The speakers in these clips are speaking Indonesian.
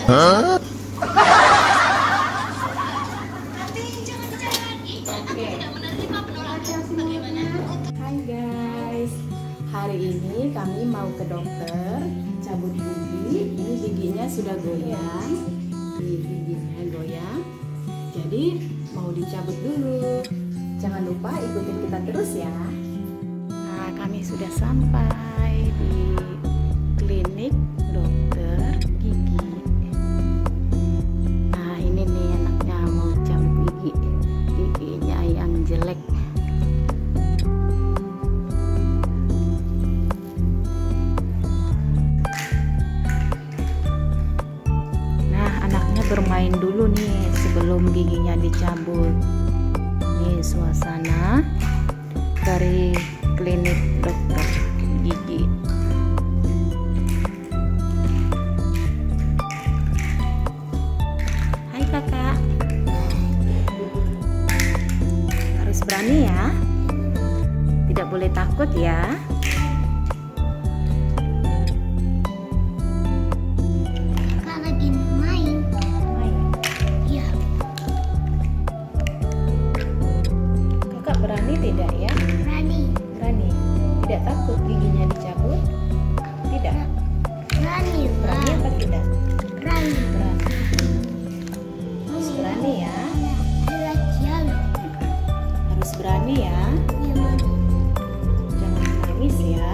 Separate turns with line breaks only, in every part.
Hah?
Hai guys, hari ini kami mau ke dokter cabut gigi. Ini giginya sudah goyang, ini giginya goyang. Jadi mau dicabut dulu. Jangan lupa ikutin kita terus ya. Nah, kami sudah sampai di klinik dokter gigi. Nah, ini nih anaknya mau cabut gigi, giginya yang jelek. Bermain dulu nih sebelum giginya dicabut. Nih suasana dari klinik dokter gigi. Hai kakak, harus berani ya, tidak boleh takut ya. Berani tidak ya?
Berani.
Berani. Tidak takut giginya dicabut? Tidak.
Berani.
Berani apa tidak?
Berani.
Berani. Harus berani ya. Harus berani ya. Jangan nangis ya.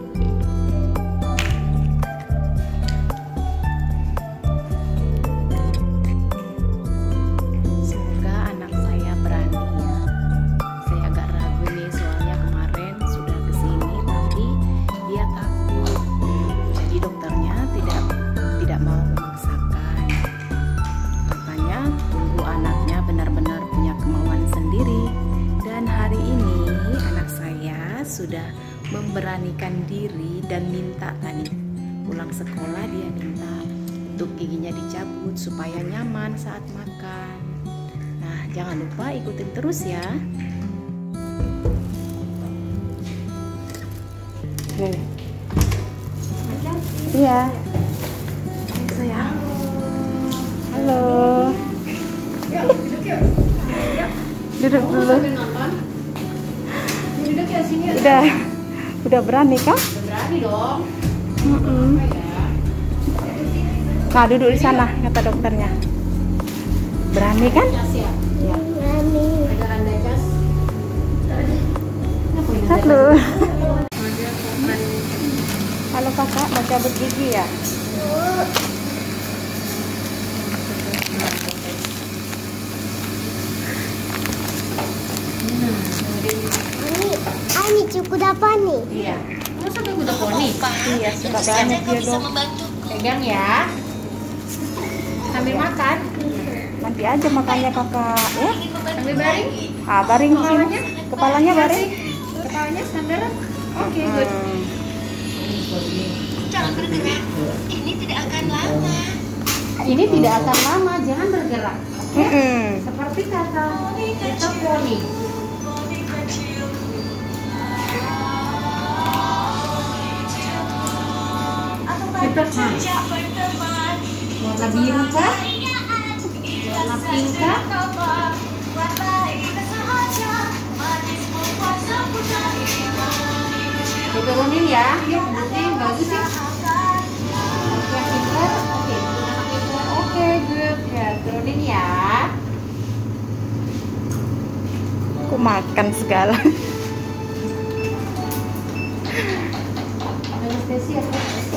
Semoga anak saya berani ya. Saya agak ragu nih, soalnya kemarin sudah kesini tapi dia takut. Jadi dokternya tidak mau memaksakan. Katanya tunggu anaknya benar-benar punya kemauan sendiri. Dan hari ini anak saya sudah memberanikan diri dan minta tadi. Pulang sekolah dia minta untuk giginya dicabut supaya nyaman saat makan. Nah, jangan lupa ikutin terus ya. Iya. Sayang. Halo. Duduk dulu. Udah berani kah?
Berani dong.
Nah, duduk di sana kata dokternya. Berani kan?
Ya.
Iya.
Anda cas.
Halo. Halo kakak, mau cabut gigi ya?
Ini cukup apa nih?
Iya.
Kamu sampai kuda poni?
Iya, suka banget dia dong.
Pegang ya. Sambil makan.
Nanti aja makannya kakak ya.
Sambil baring.
Ah, baring sini. Kepalanya baring.
Kepalanya standar. Oke, good.
Jangan bergerak, ini tidak akan lama.
Ini tidak akan lama, jangan bergerak. Seperti kata kita poni. Kita warna biru kah? Warna pink kah? Diturunin ya, yuk nanti bagus ya. Oke, pintar. Oke, good. Ya, turunin ya.
Aku makan segala.
Anestesi ya.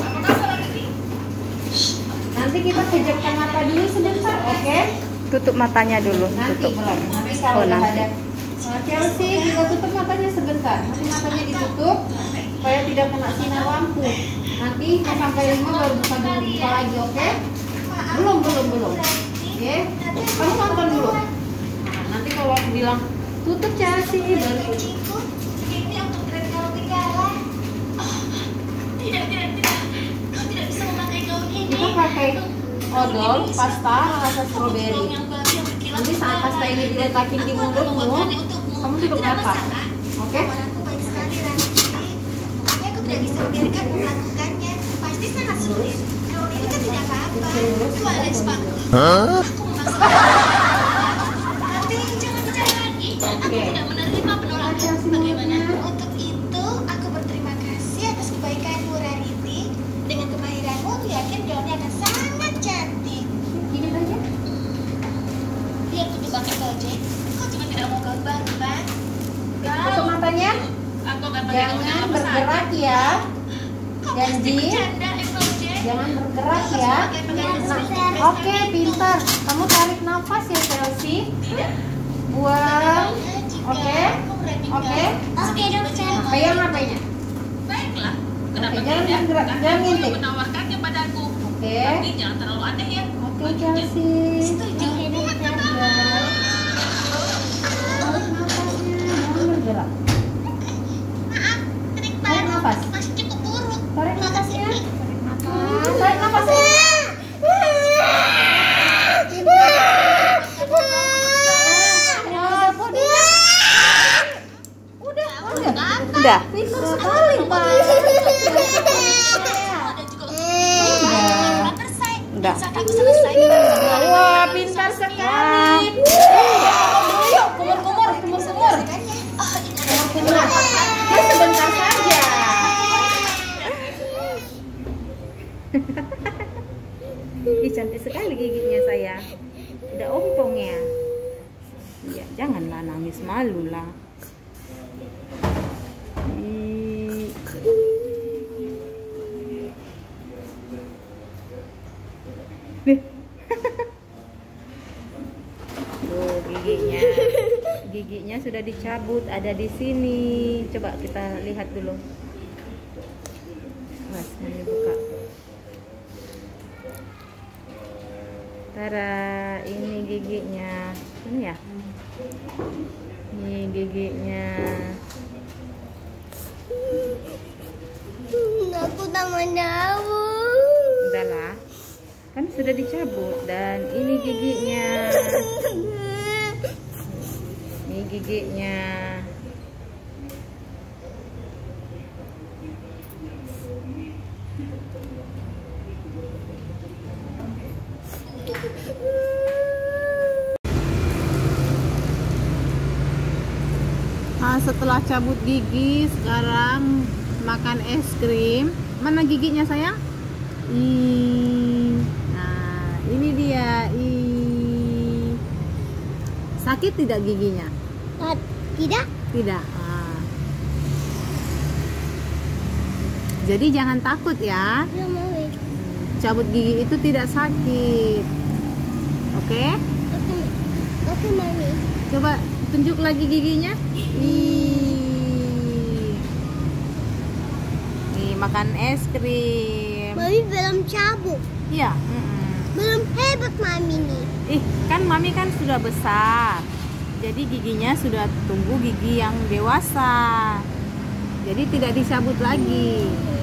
Nanti kita pejamkan mata dulu sebentar, oke?
Tutup matanya dulu.
Nanti
Tutup.
belum. Nanti kalau
Oh,
udah
nanti.
ada Chelsea juga tutup matanya sebentar. Nanti matanya ditutup supaya tidak kena sinar lampu. Nanti sampai 5 baru buka dulu, buka lagi, oke? Belum. Oke? Kamu nonton dulu. Nah, nanti kalau aku bilang tutup Chelsea baru tutup.
Ini untuk tren kalau ketinggalan. Tidak. Kau tidak bisa memakai gaun ini.
Kita pakai odol pasta rasa strawberry. Nanti saat pasta ini diletakin di mulutmu, kamu duduk ngakak. Oke?
Aku baik sekali, Ranti. Tapi aku tidak bisa membiarkan melakukannya. Pasti sangat sulit. Ini kan tidak apa-apa. Tualet sepatu.
Hah?
Aku memaksa. Tapi jangan bicara lagi. Aku tidak menerima penolakan. Bagaimana? Untuk itu, aku berterima kasih atas kebaikanmu, Rarity. Dengan kemahiranmu, aku yakin gaunnya akan sangat cantik.
Gini aja.
Lihat tuh pakai gojek. Kau juga tidak mau gambar, kan?
Tutup matanya.
Aku akan pakai
Jangan bergerak ya. Janji. Jangan bergerak ya. Nah, oke, pintar. Kamu tarik nafas ya, Chelsea. Buang. Oke. Oke.
Oke, dokter.
Pegang apanya?
Baiklah.
Oke, jangan bergerak, jangan ngintip.
Menawarkannya padaku.
Oke.
Tapi jangan terlalu aneh ya.
Oke, Chelsea.
Setuju.
Tarik nafasnya. Jangan bergerak.
Maaf, trik
Tarik
baru
nafas.
masih cukup buruk.
Tarik nafasnya. Tarik nafasnya. Udah. Pintar sekali, Pak.
Ada juga untuk selesai.
Udah.
Saat aku selesai dengan
Wah, pintar sekali. Yuk, kumur-kumur.
Oh, ini ada
Kumur. Ya, sebentar saja. Ih, cantik sekali giginya saya. Udah ompong ya. Ya, janganlah nangis, malu lah. Ih. Nih. Tuh giginya. Giginya sudah dicabut, ada di sini. Coba kita lihat dulu. Mas, ini buka. Tara, ini giginya. Ini ya. Ini giginya.
Aku tak mau tahu.
Udahlah. Kan sudah dicabut dan ini giginya. Ini giginya. Nah, setelah cabut gigi, sekarang makan es krim. Mana giginya sayang? Nah, ini dia. Sakit tidak giginya?
Tidak.
Tidak. Ah. Jadi jangan takut ya.
Tidak mau.
Cabut gigi itu tidak sakit. Oke?
Oke, Mami.
Coba tunjuk lagi giginya. Nih, makan es krim.
Mami belum cabut.
Iya.
Belum hebat Mami nih.
Kan Mami kan sudah besar. Jadi giginya sudah tumbuh gigi yang dewasa. Jadi tidak dicabut lagi.